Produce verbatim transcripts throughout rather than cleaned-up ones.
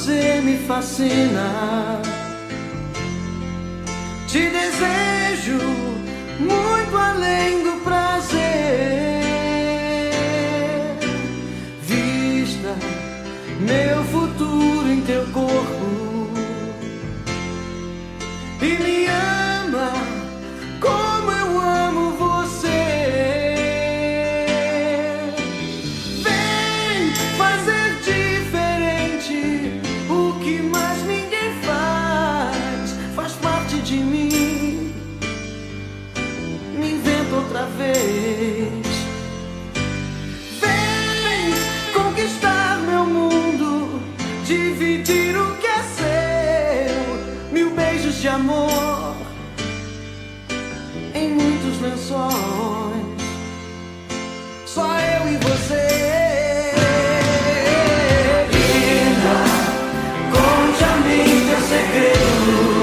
você me fascina. Te desejo muito além do prazer. Vista meu futuro em teu corpo e me ama como eu amo você. Vem fazer diferente o que mais ninguém faz. Faz parte de mim. Me inventa outra vez. Vem conquistar meu mundo, dividir o que é seu. Mil beijos de amor em muitos lençóis. Só eu e você. Linda, conte a mim teu segredo.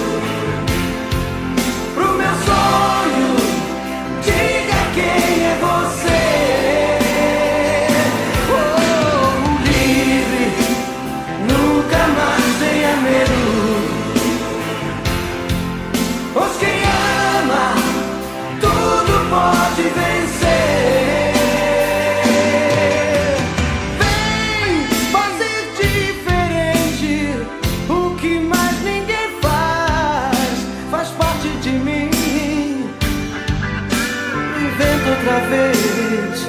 Pro meu sonho, diga quem é você. Oh, livre, nunca mais tenha medo. Pois quem ama, tudo pode vencer. Vem fazer diferente o que mais ninguém faz. Faz parte de mim. Inventa outra vez.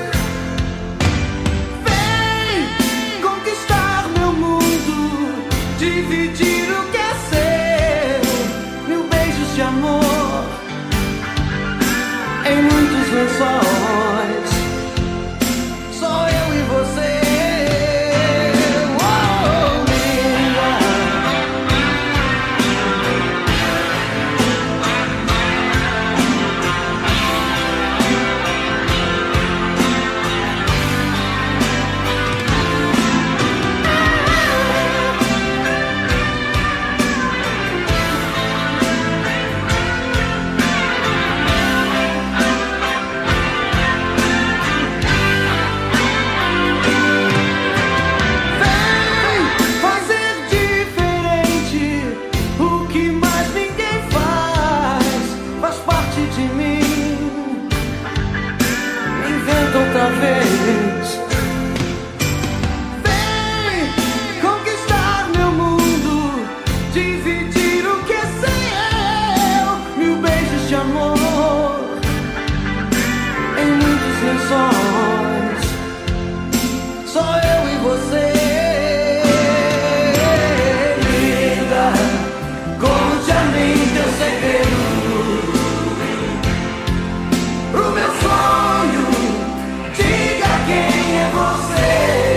Vem conquistar meu mundo, dividir o que é seu. Mil beijos de amor em muitos lençóis. Só eu e você. Oh, linda. Vem fazer diferente o que mais ninguém faz. Faz parte de mim. Inventa outra vez. Vem conquistar meu mundo, dividir o que é seu. Mil beijos de amor em muitos lençóis. Só eu e você. Linda, conte a mim teu segredo. Pro meu sonho, diga quem é você.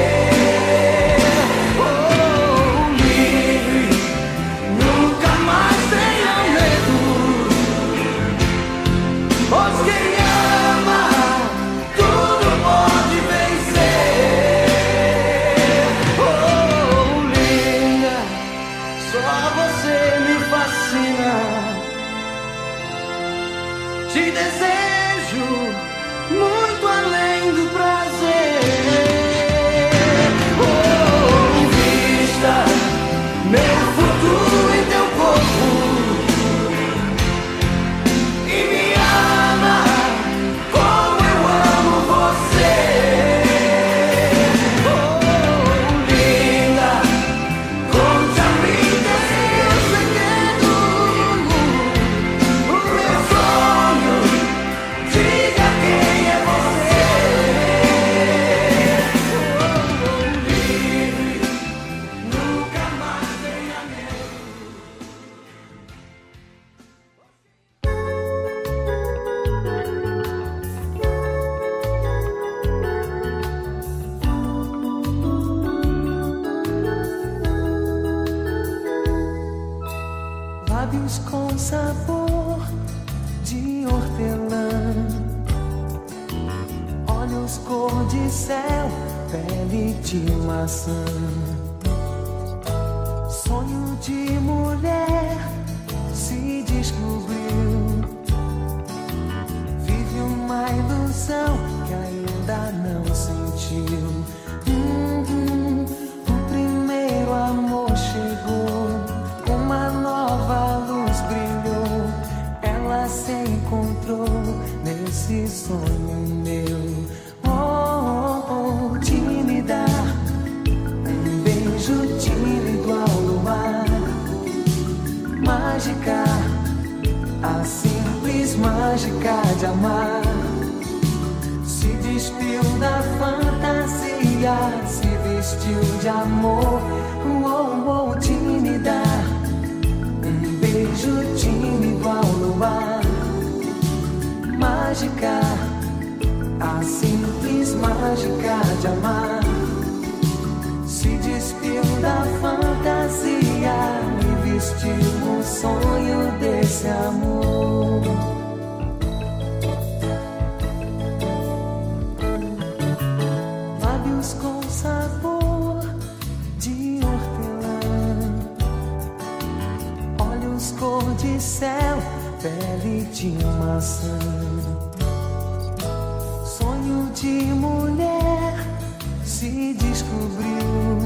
Oh, livre, nunca mais tenha medo. Pois quem ama, tudo pode vencer. Oh, linda, só você me fascina. Te desejo muito além do prazer. Oh, vista meu futuro em teu corpo e me ama como eu amo você. Oh, linda, conte a mim teu segredo. O meu sonho, diga quem é você. Oh, livre, nunca mais tenha medo. Lábios com sabor de hortelã, olhos cor de céu, pele de maçã. Sonho de mulher se descobriu, vive uma ilusão que ainda não sentiu. Hum, hum, o primeiro amor se vestiu de amor. Oh, oh, tímida, um beijo tímido ao luar. Mágica, a simples mágica de amar. Se despiu da fantasia e vestiu o sonho desse amor. Lábios com sabor de hortelã, olhos cor de céu, pele de maçã. Sonho de mulher se descobriu,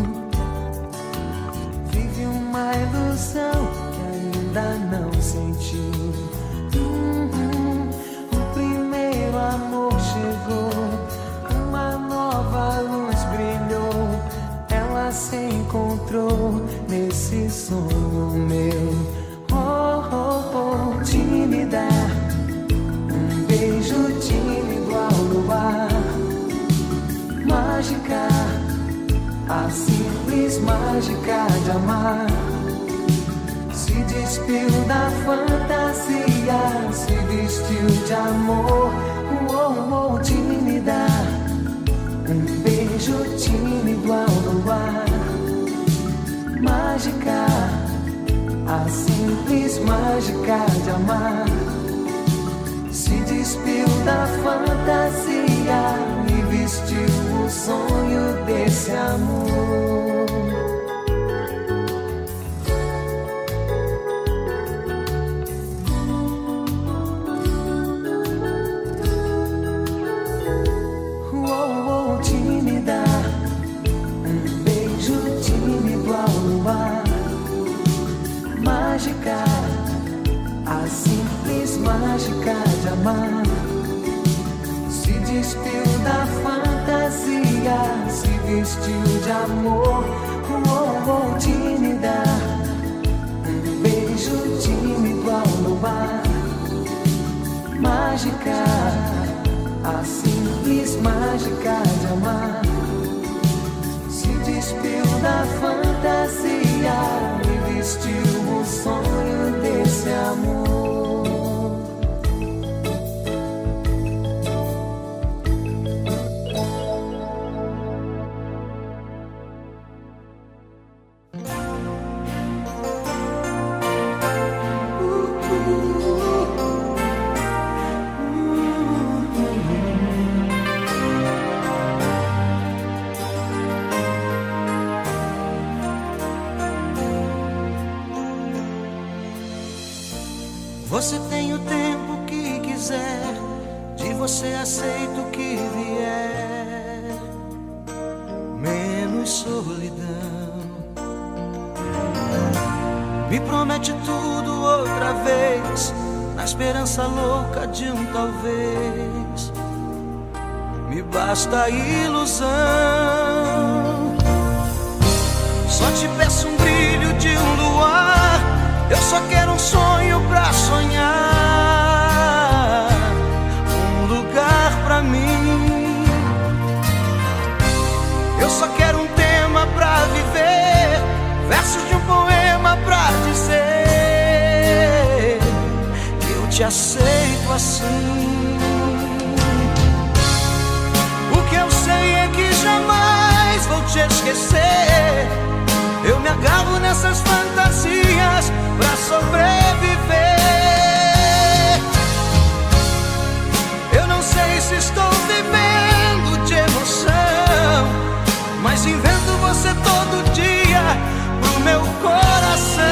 vive uma ilusão que ainda não sentiu. Uhum, o primeiro amor chegou, uma nova luz brilhou. Ela se encontrou nesse sonho meu. Oh, oh, oh, tímida, um beijo tímido ao luar. Mágica, a simples mágica de amar. Se despiu da fantasia, se vestiu de amor. Oh, oh, tímida, um beijo tímido ao luar. Mágica, a simples mágica de amar. Se despiu da fantasia e vestiu o sonho desse amor. Oh, oh, tímida, um beijo tímido ao luar. Mágica, a simples mágica de amar. Se despiu da fantasia, se vestiu de amor. Oh, oh, tímida, um beijo tímido ao luar. Mágica, a simples mágica de amar. Se despiu da fantasia e vestiu o sonho desse amor. Você tem o tempo que quiser, de você aceito o que vier, menos solidão. Me promete tudo outra vez, na esperança louca de um talvez. Me basta a ilusão. Só te peço um brilho de um luar. Eu só quero um sonho pra sonhar, um lugar pra mim. Eu só quero um tema pra viver, versos de um poema pra dizer que eu te aceito assim. O que eu sei é que jamais vou te esquecer. Eu me agarro nessas fantasias pra sobreviver. Eu não sei se estou vivendo de emoção, mas invento você todo dia pro meu coração.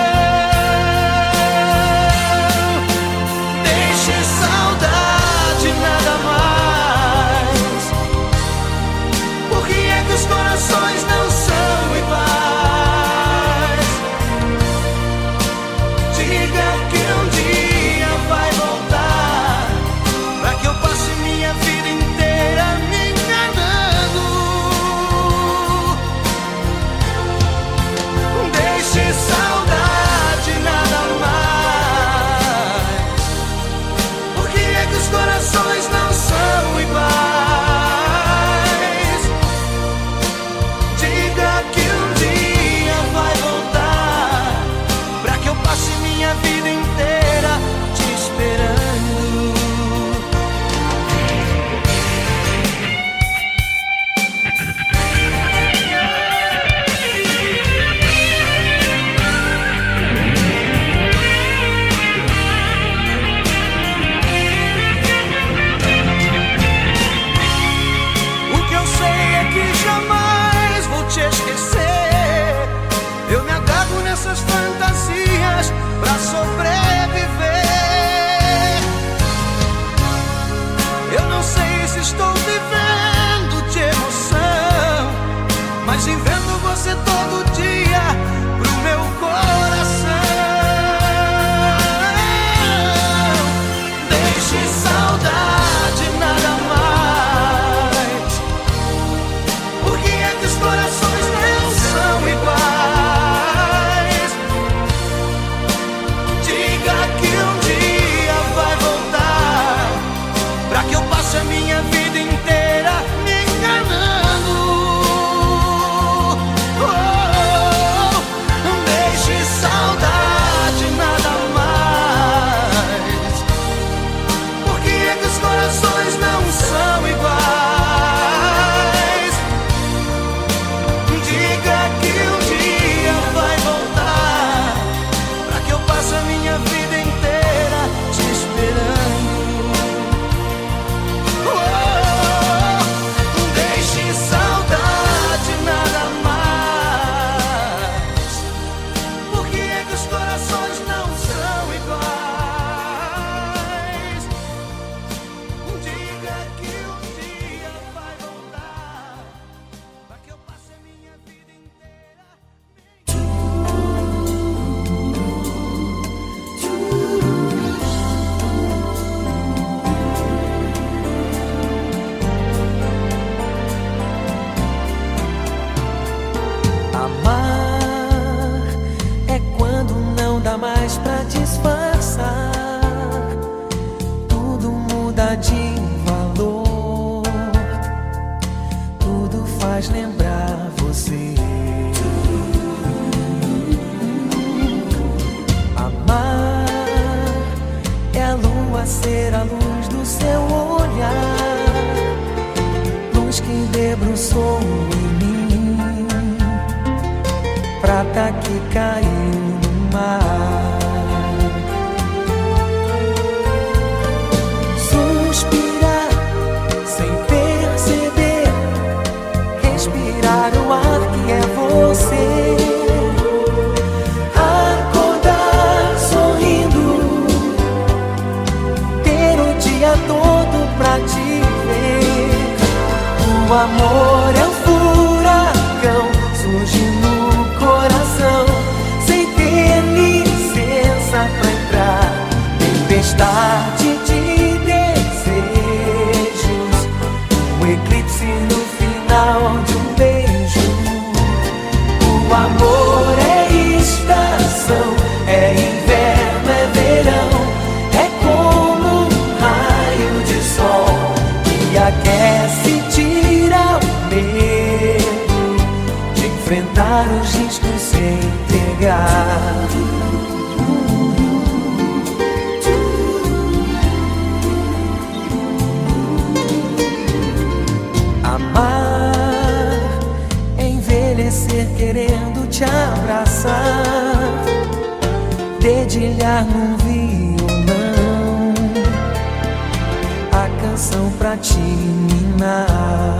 Deixe saudade, nada mais. Por que é que os corações não são iguais? Eu passo minha vida inteira me enganando. faz lembrar você. Amar é a lua ser a luz do seu olhar, luz que debruçou em mim, prata que caiu no mar. Suspirar sem perceber, respirar o ar que é você, acordar sorrindo, ter o dia todo pra te ver. O amor é um furacão, surge no coração, sem ter licença pra entrar. Tempestade de desejos, um eclipse no final de um beijo. O amor é estação, é inverno, é verão, é como um raio de sol que aquece, tira o medo de enfrentar os riscos sem entregar. Amar é envelhecer querendo te abraçar, dedilhar num violão a canção pra te minar.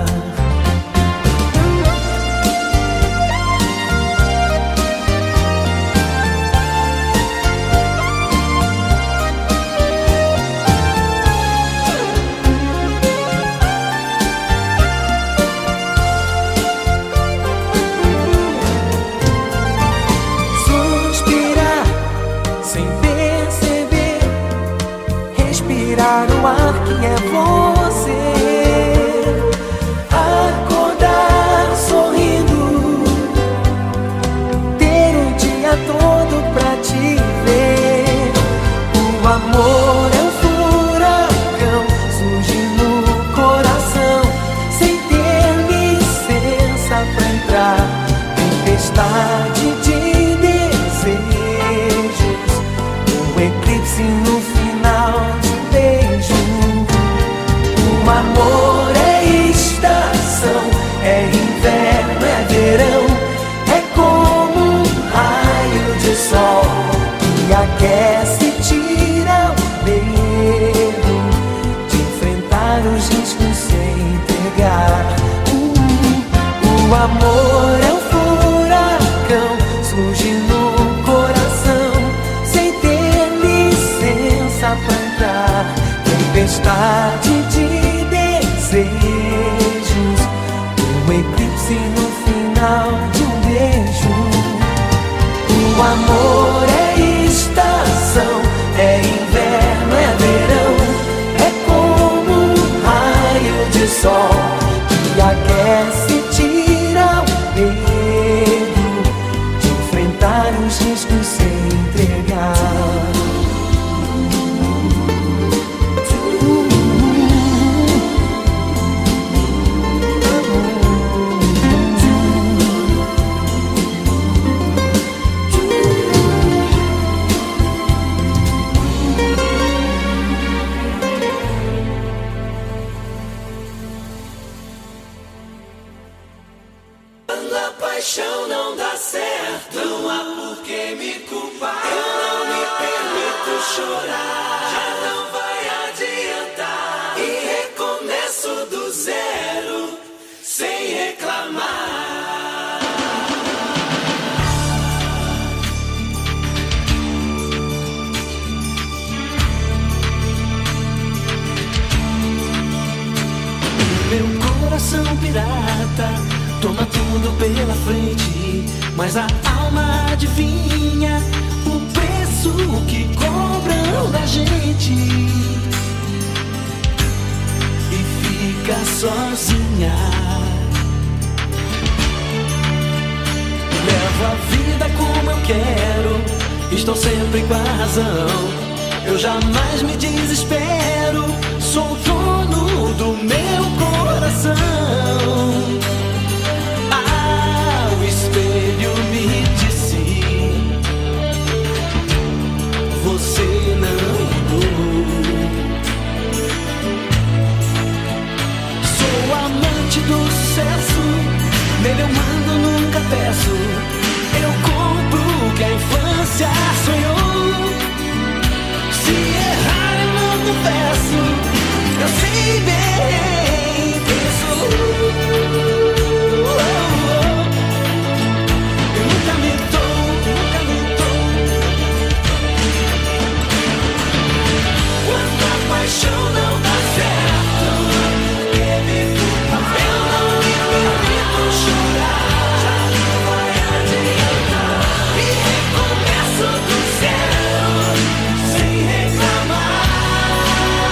Respirar o ar que é você, acordar sorrindo, ter o dia todo pra te ver. O amor é um furacão, surge no coração, sem ter licença pra entrar. Tempestade de desejos, um eclipse no final de um beijo. O amor é estação, é inverno, é verão, é como um raio de sol que aquece, tira o medo de enfrentar os riscos sem entregar. Uh, o amor é um furacão, surge no coração, sem ter licença pra entrar. Tempestade de desejos, um eclipse no final de um beijo. O amor é estação, é inverno, é verão, é como um raio de sol que aquece, tira o medo de enfrentar os riscos sem entregar. Paixão não dá certo, não há por que me culpar. Eu não me permito chorar, já não vai adiantar. E recomeço do zero, sem reclamar. Meu coração pirata toma tudo pela frente, mas a alma adivinha o preço que cobram da gente e fica sozinha. Levo a vida como eu quero, estou sempre com a razão. Eu jamais me desespero, sou dono do meu coração. Nele eu mando, nunca peço. Eu compro o que a infância sonhou. Se errar eu não confesso. Eu sei bem quem eu sou. Eu nunca me dou, nunca me dou. Quando a paixão não dá certo, porque me culpa, eu não me permito chorar. Já não vai adiantar. E recomeço do zero, sem reclamar.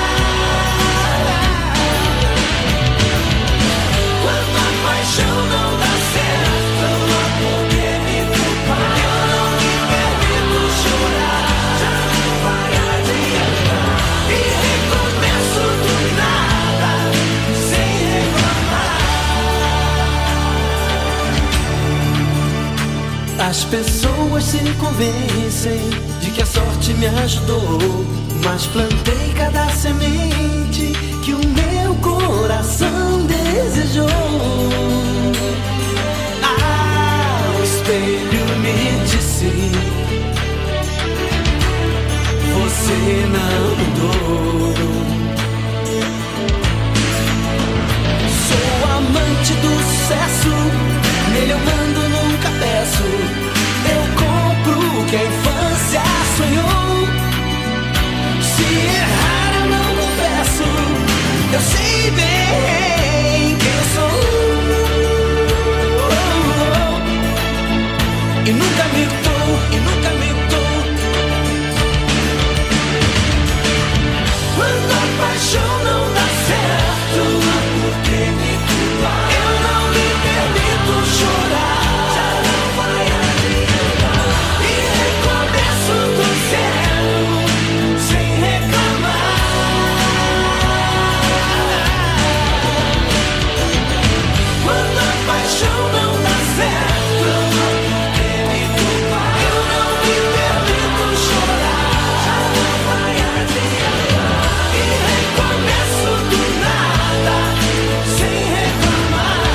Quando a paixão não dá certo, porque me culpa, eu não me permito chorar. Já não vai adiantar. E recomeço do nada, sem reclamar. As pessoas se convencem de que a sorte me ajudou, mas plantei cada semente que o meu coração desejou. Ah, o espelho me disse: você não mudou. Sou amante do sucesso, nele eu mando, nunca peço. Eu compro o que a infância sonhou. Se errar eu não confesso. Eu sei bem quem eu sou. E nunca me dou, e nunca me dou. Quando a paixão não dá certo, porque me culpa, eu não me permito chorar. Já não vai adiantar. E recomeço do zero, sem reclamar. Quando a paixão não dá certo, porque me culpa, eu não me permito chorar. Já não vai adiantar. E recomeço do nada, sem reclamar.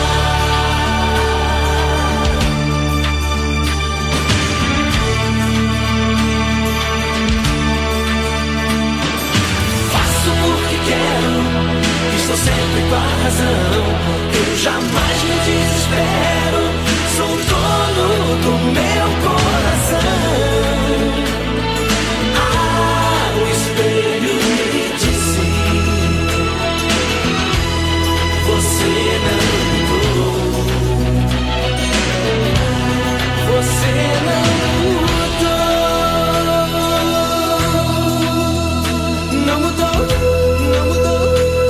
Faço porque quero, estou sempre com a razão. Eu jamais me desespero, sou dono do meu coração. Ah, o espelho me disse: você não mudou. Você não mudou. Não mudou, não mudou.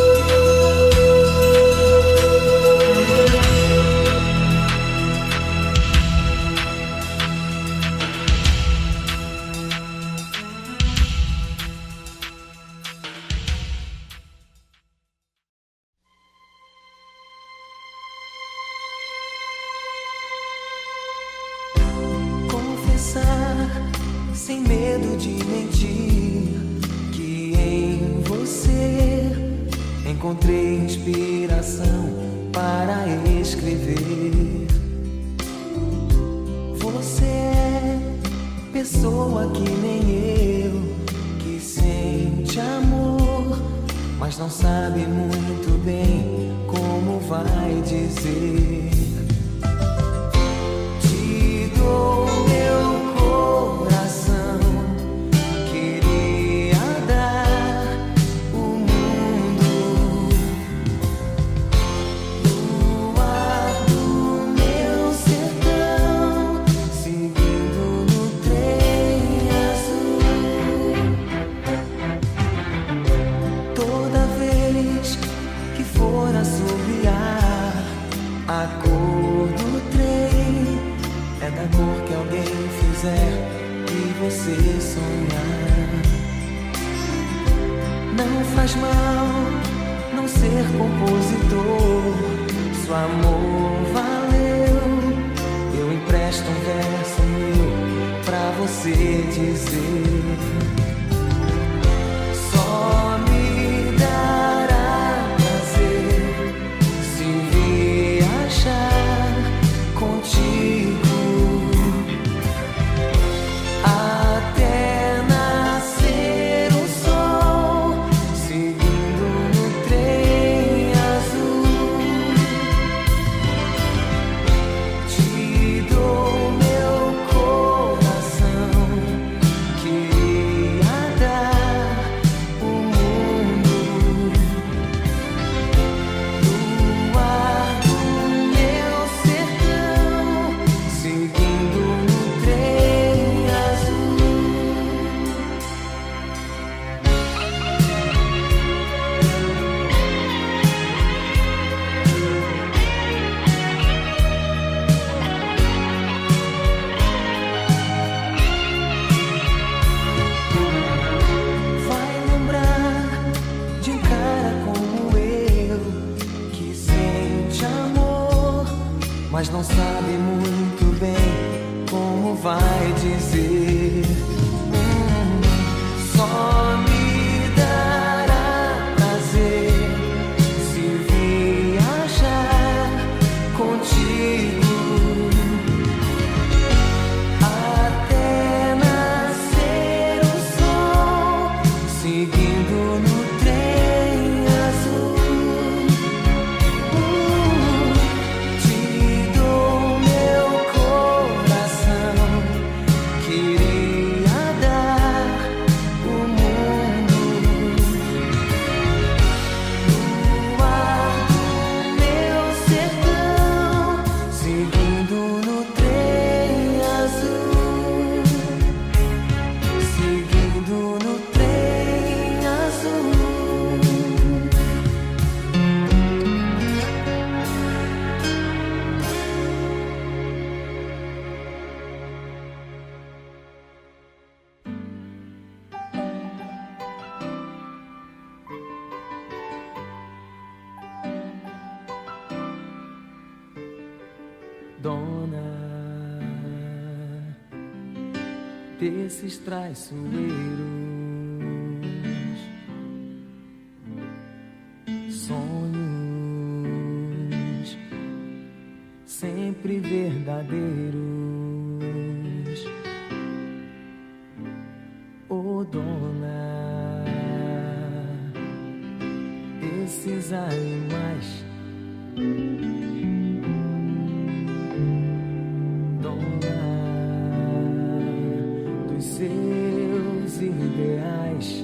Confessar, sem medo de mentir, que em você encontrei inspiração para escrever. Você é pessoa que nem eu, que sente amor, mas não sabe muito bem como vai dizer. Te dou meu coração, queria dar o mundo no ar do meu sertão, seguindo no trem azul. Toda vez que for assobiar, a cor do trem é da cor que alguém fizer e você sonhar. Não faz mal não ser compositor, se o amor valeu, eu empresto um verso meu pra você dizer. Só me dará prazer se viajar mas não sabe muito bem como vai dizer. Hum, só me dará prazer se viajar contigo até nascer o sol, seguindo no trem azul. Uh, te dou meu coração, queria dar o mundo. No ar do meu sertão, seguindo no trem azul, seguindo no trem azul. Dona desses traiçoeiros, sonhos sempre verdadeiros. Oh, dona desses animais, dona dos seus ideais.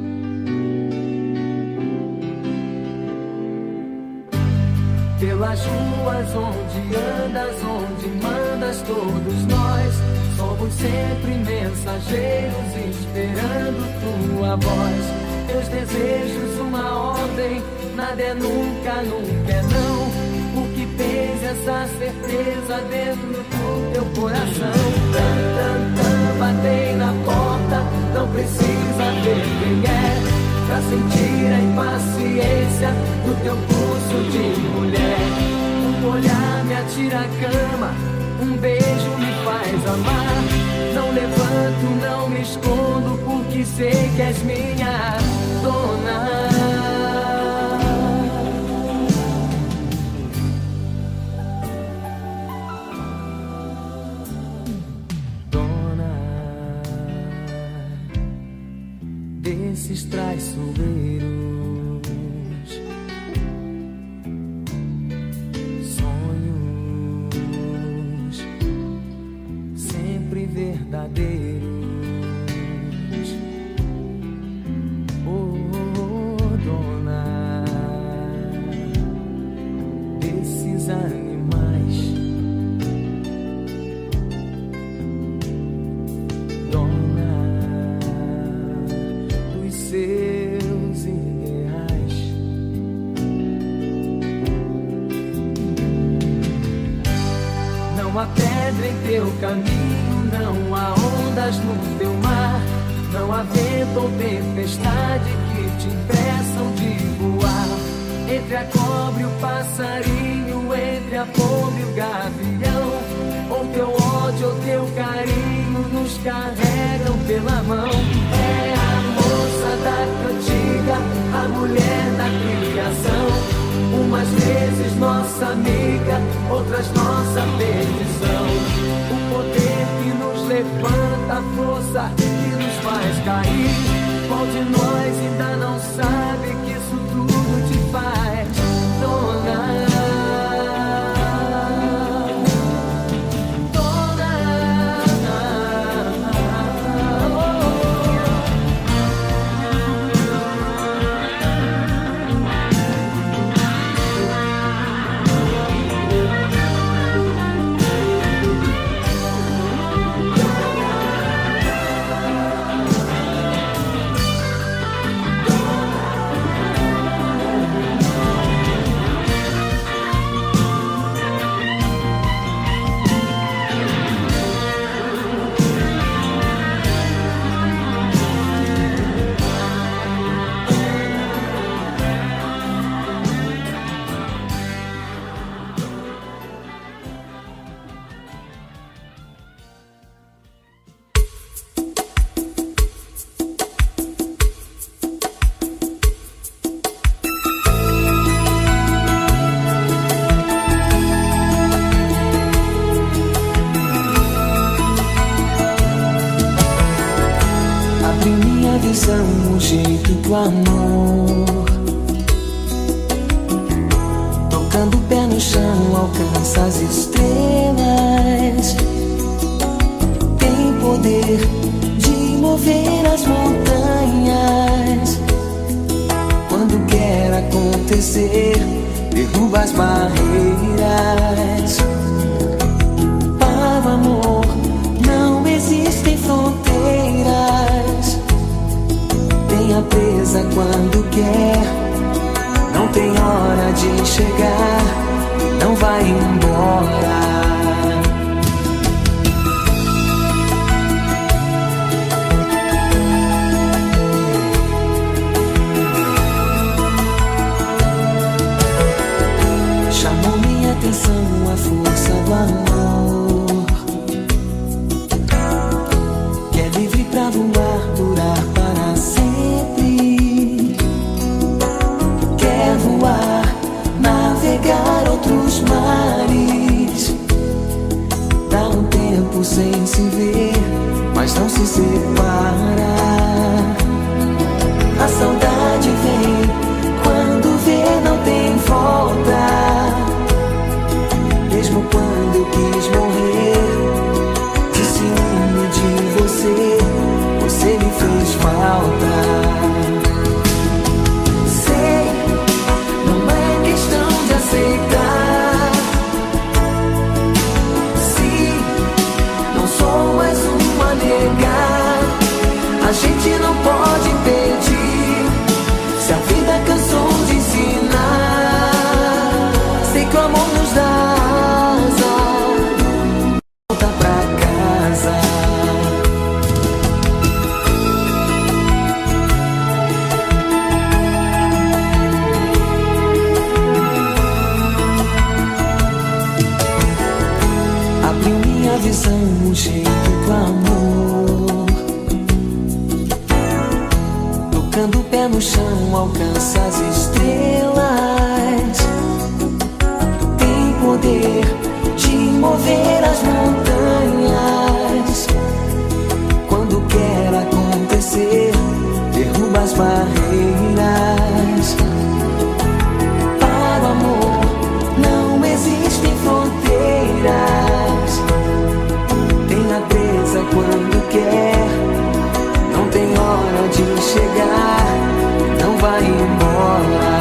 Pelas ruas onde andas, onde mandas, todos nós somos sempre mensageiros esperando tua voz. Teus desejos uma ordem, nada é nunca, nunca é não. O que tens essa certeza dentro do teu coração. Tan, tan, tan, batei na porta, não precisa ver quem é pra sentir a impaciência do teu pulso de mulher. Um olhar me atira à cama, um beijo me faz amar. Não levanto, não me escondo, porque sei que és minha dona. Desses traiçoeiros, sonhos sempre verdadeiros. Oh, dona desses animais, dona seus ideais. Não há pedra em teu caminho, não há ondas no teu mar, não há vento ou tempestade que te impeçam de voar. Entre a cobra e o passarinho, entre a pomba e o gavião, ou teu ódio ou teu carinho nos carregam pela mão. É a moça da cantiga, a mulher da criação. Umas vezes nossa amiga, outras nossa perdição. O poder que nos levanta, a força que nos faz cair. Qual de nós ainda não sabe que isso tudo te faz, dona? visão, o jeito do amor. Tocando o pé no chão, alcança as estrelas. Tem poder de mover as montanhas. Quando quer acontecer, derruba as barreiras. Para o amor não existem fronteiras. Tenha presa quando quer. Não tem hora de chegar, não vai embora. Chamou minha atenção a força do amor, que é livre pra voar, durar para sempre. Quer voar, navegar outros mares. Dá um tempo sem se ver, mas não se separa. A saudade vem, quando vê não tem volta. Mesmo quando eu quis morrer, de ciúme de você, você me fez falta. Sei, não é questão de aceitar. Se não sou mais uma a negar, a gente não pode impedir. Se a vida cansou de ensinar, sei que o amor nos dá asa, volta pra casa. Abriu minha visão, o jeito do amor. Tocando o pé no chão, alcança as estrelas. Tem poder de mover as montanhas. Quando quer acontecer, derruba as barreiras. Para o amor não existem fronteiras. Tenha presa quando quer. Não tem hora de chegar, não vai embora.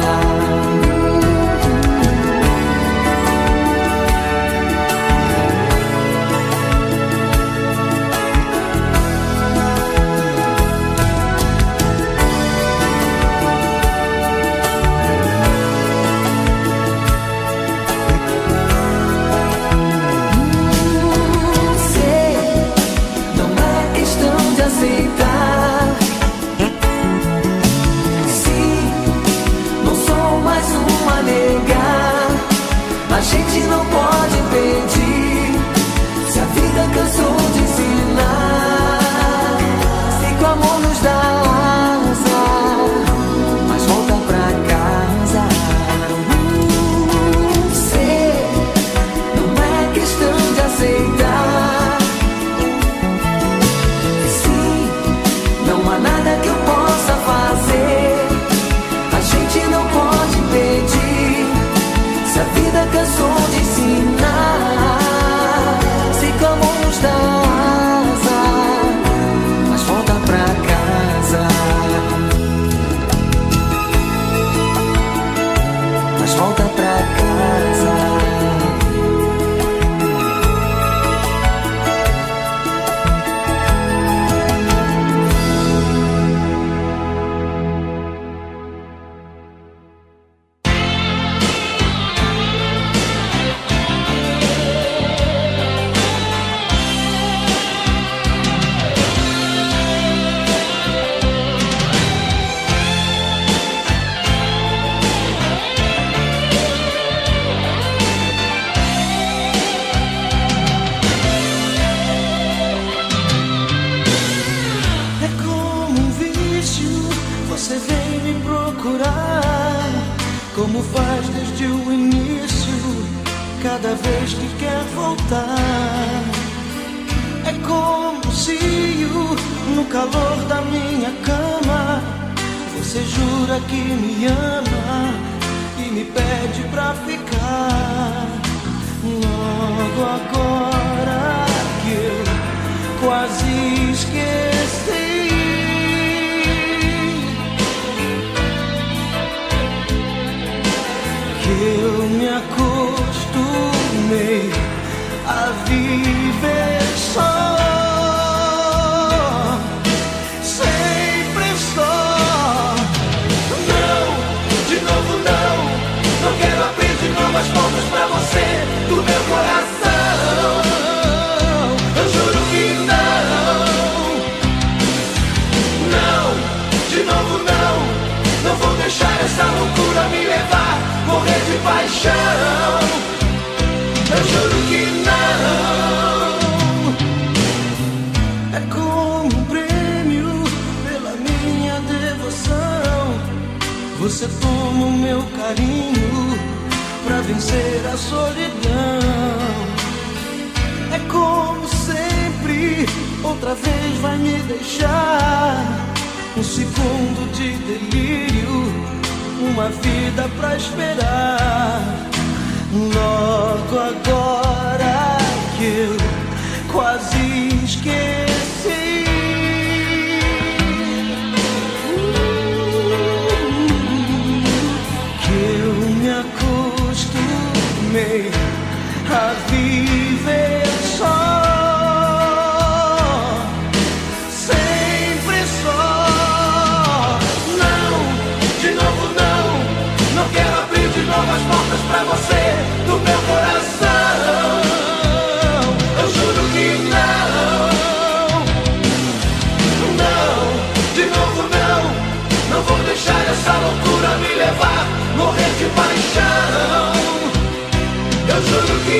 A gente não pode impedir. Se a vida cansou de ensinar, sei que o amor nos dá asa, mas volta pra casa. Sei, não é questão de aceitar. Sim, não há nada que eu possa fazer. A gente não pode impedir. Se a vida cansou de ensinar, sei que o amor nos dá asa, mas volta pra casa. Mas volta pra casa. Como faz desde o início, cada vez que quer voltar. É como se no calor da minha cama mostra que me ama e me pede pra ficar. Logo agora que eu quase esqueci que eu me acostumei a viver só, sempre só. Não, de novo não, não quero abrir de novo as portas pra você do meu coração. Eu juro que não, não, de novo não, não vou deixar essa loucura me levar, morrer de paixão. Eu juro que não. É como um prêmio pela minha devoção. Você toma o meu carinho pra vencer a solidão. É como sempre, outra vez vai me deixar um segundo de delírio, uma vida pra esperar. Logo agora que eu quase esqueci que eu me acostumei a viver só, sempre só. Não, de novo não, não quero abrir de novo as portas pra você do meu coração. Eu juro que não, não, de novo não, não vou deixar essa loucura me levar, morrer de paixão. Eu juro que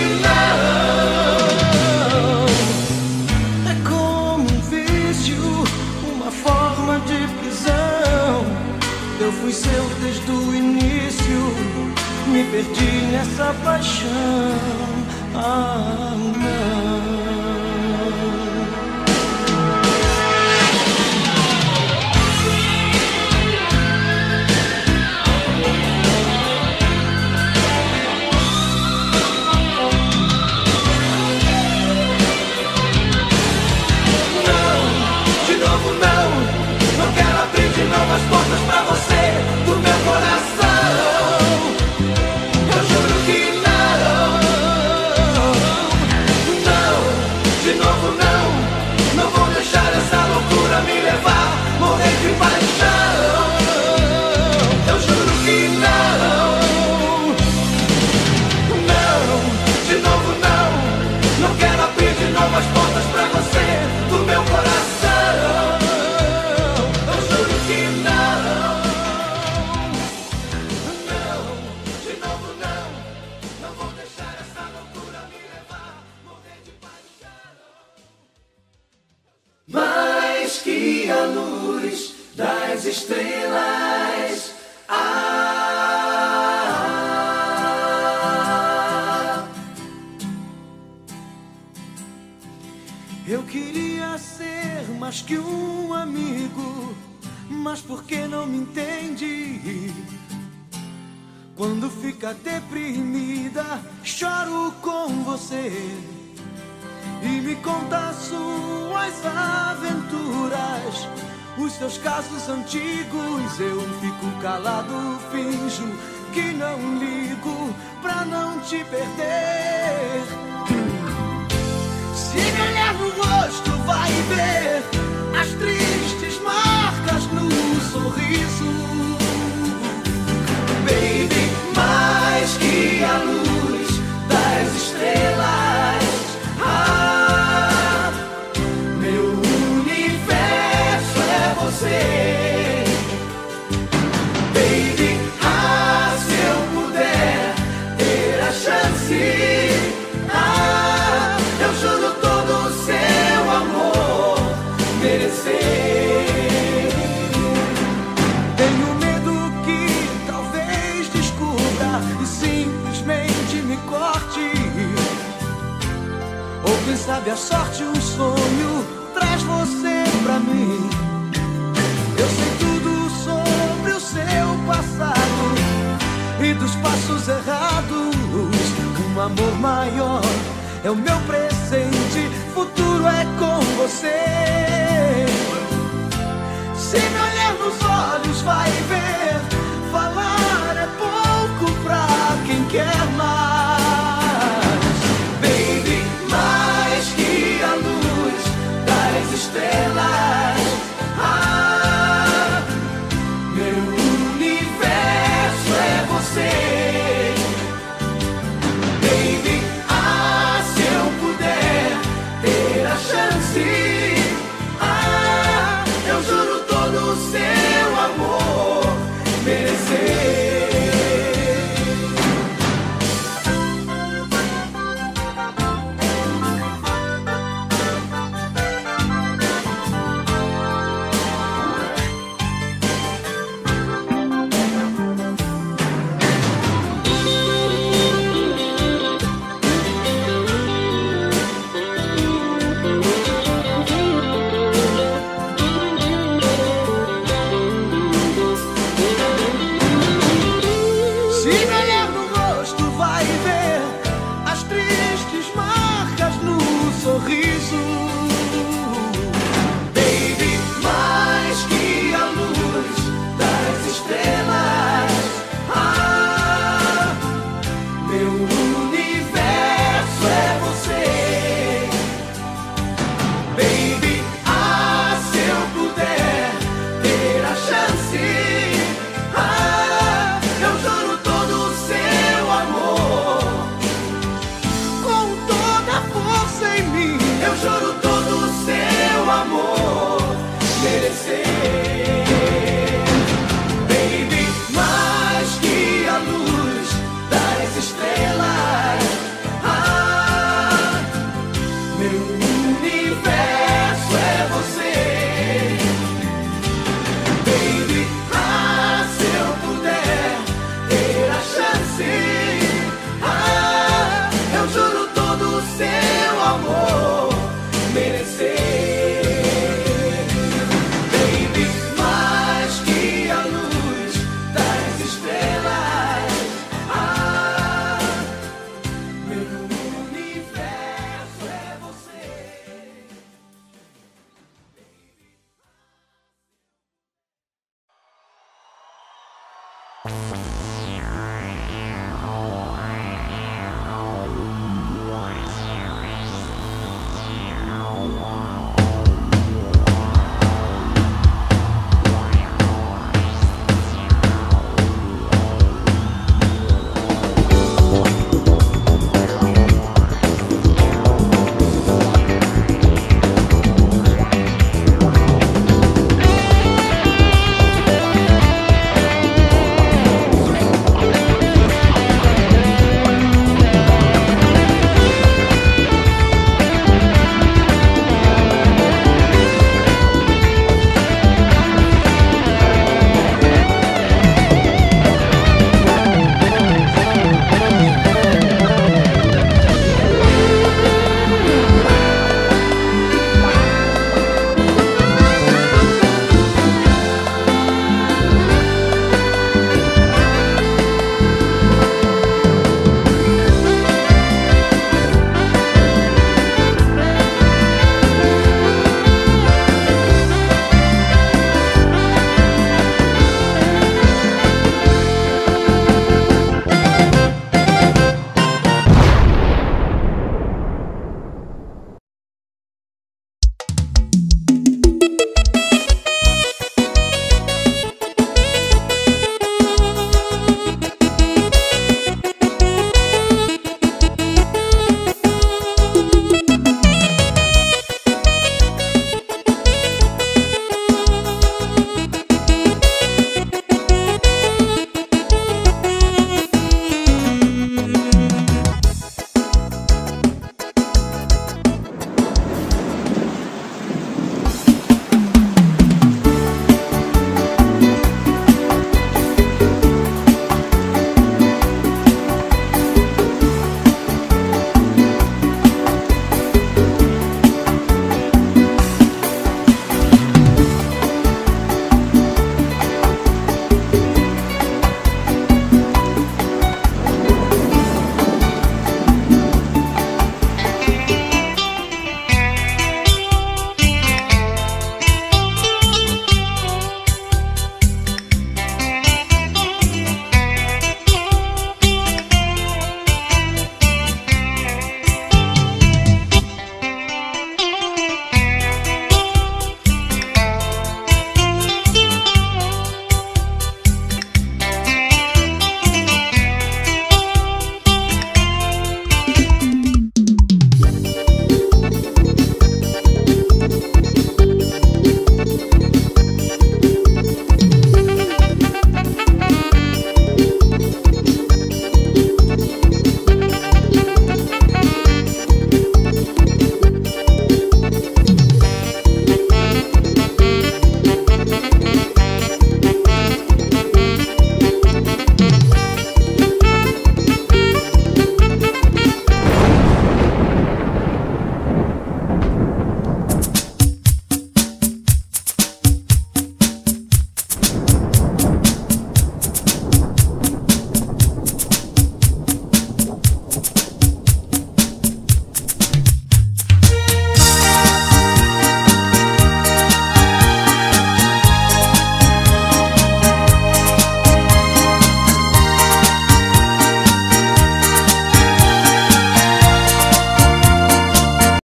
não. É como um vício, uma forma de prisão. Eu fui seu desde o início, me perdi nessa paixão. Ah, não. As portas pra você do meu coração. Eu juro que não, não, de novo não, não vou deixar essa loucura me levar, morrer de paixão. Eu juro que não, não, de novo não, não quero abrir de novo as portas pra você do meu coração. Mais que a luz das estrelas, ah, eu queria ser mais que um amigo, mas por que não me entende? Quando fica deprimida, choro com você e me conta suas aventuras, os seus casos antigos. Eu fico calado, finjo que não ligo pra não te perder. Se me olhar no rosto vai ver as tristes marcas no sorriso. baby, mais que a luz das estrelas. Ah, meu universo é você, baby. Ah, se eu puder ter a chance, ah, eu juro todo o seu amor merecer. Tenho medo que talvez descubra e simplesmente me corte. Ou quem sabe a sorte, um sonho traz você pra mim. Eu sei tudo sobre o seu amor maior, é o meu presente, futuro é com você. Se me olhar nos olhos vai ver, falar é pouco pra quem quer mais. Baby, mais que a luz das estrelas, ah, meu universo é você. Baby, ah, se eu puder ter a chance, ah, eu juro todo o seu amor merecer. Se me olhar no rosto vai ver as tristes marcas no sorriso.